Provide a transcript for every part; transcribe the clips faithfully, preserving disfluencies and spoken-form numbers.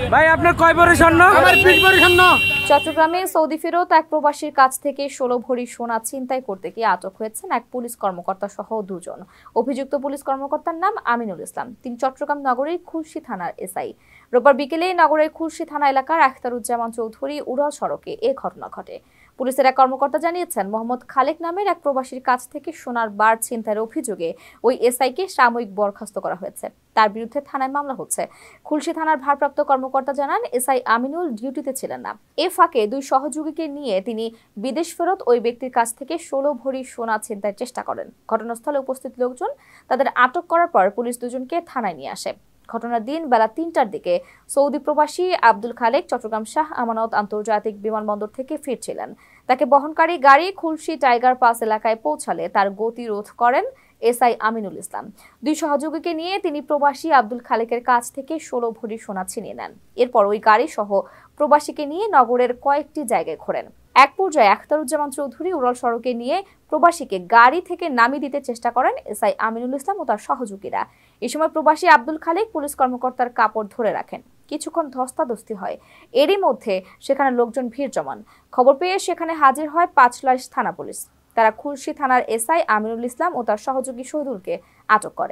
ভাই আপনার কয় ভরি স্বর্ণ? আমার বিশ ভরি স্বর্ণ। চট্টগ্রামে সৌদি ফেরত এক প্রবাসীর কাছ থেকে ষোলো ভরি সোনা ছিনতাই করতে গিয়ে আটক হয়েছেন এক পুলিশ কর্মকর্তা সহ দুজন। অভিযুক্ত পুলিশ কর্মকর্তার নাম আমিনুল ইসলাম। তিনি চট্টগ্রাম নগরের খুলশী থানার এসআই। রোববার বিকেলে নগরের খুলশী থানা এলাকার আখতারুজ্জামান চৌধুরী উড়াল সড়কে এ ঘটনা ঘটে। পুলিশের এক কর্মকর্তা জানিয়েছেন, মোহাম্মদ খালেক নামের এক প্রবাসীর কাছ থেকে সোনার বার ছিনতাইয়ের অভিযোগে ওই এসআইকে সাময়িক বরখাস্ত করা হয়েছে। তার বিরুদ্ধে থানায় মামলা হচ্ছে। খুলশী থানার ভারপ্রাপ্ত কর্মকর্তা জানান, এসআই আমিনুল ডিউটিতে ছিলেন না। এ ফাঁকে দুই সহযোগীকে নিয়ে তিনি বিদেশ ফেরত ওই ব্যক্তির কাছ থেকে ষোলো ভরি সোনা ছিনতাইয়ের চেষ্টা করেন। ঘটনাস্থলে উপস্থিত লোকজন তাদের আটক করার পর পুলিশ দুজনকে থানায় নিয়ে আসে। ঘটনার দিন বেলা তিনটার দিকে সৌদি প্রবাসী আব্দুল খালেক চট্টগ্রাম শাহ আমানত আন্তর্জাতিক বিমানবন্দর থেকে ফিরছিলেন। তাকে বহনকারী গাড়ি খুলশী টাইগার পাস এলাকায় পৌঁছালে তার গতি রোধ করেন এসআই আমিনুল ইসলাম। দুই সহযোগীকে নিয়ে তিনি প্রবাসী আব্দুল খালেকের কাছ থেকে ষোলো ভরি সোনা ছিনিয়ে নেন। এরপর ওই গাড়ি সহ প্রবাসীকে নিয়ে নগরের কয়েকটি জায়গায় ঘোরেন। এক পর্যায়ে আখতারুজ্জামান চৌধুরী উড়াল সড়কে নিয়ে প্রবাসীকে গাড়ি থেকে নামিয়ে দিতে চেষ্টা করেন এসআই আমিনুল ইসলাম ও তার সহযোগীরা। এই সময় প্রবাসী আব্দুল খালেক পুলিশ কর্মকর্তার কাপড় ধরে রাখেন। কিছুক্ষণ ধস্তাধস্তি হয়। এরই মধ্যে সেখানে লোকজন ভিড় জমান। খবর পেয়ে সেখানে হাজির হয় পাঁচলাইশ থানা পুলিশ। তারা খুলশী থানার এসআই আমিনুল ইসলাম ও তার সহযোগী শহীদুলকে আটক করে।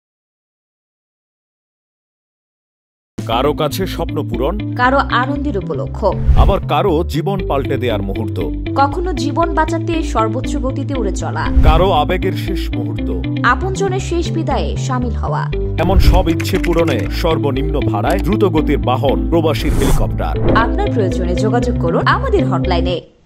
কারো কাছে স্বপ্ন পূরণ, কারো আনন্দের উপলক্ষ, আবার কারো জীবন পাল্টে দেওয়ার মুহূর্ত, কখনো জীবন বাঁচাতে সর্বোচ্চ গতিতে উড়ে চলা, কারো আবেগের শেষ মুহূর্ত, আপনজনের শেষ বিদায়ে শামিল হওয়া, এমন সব ইচ্ছে পূরণে সর্বনিম্ন ভাড়ায় দ্রুত গতির বাহন প্রবাসীর হেলিকপ্টার। আপনার প্রয়োজনে যোগাযোগ করুন আমাদের হটলাইনে।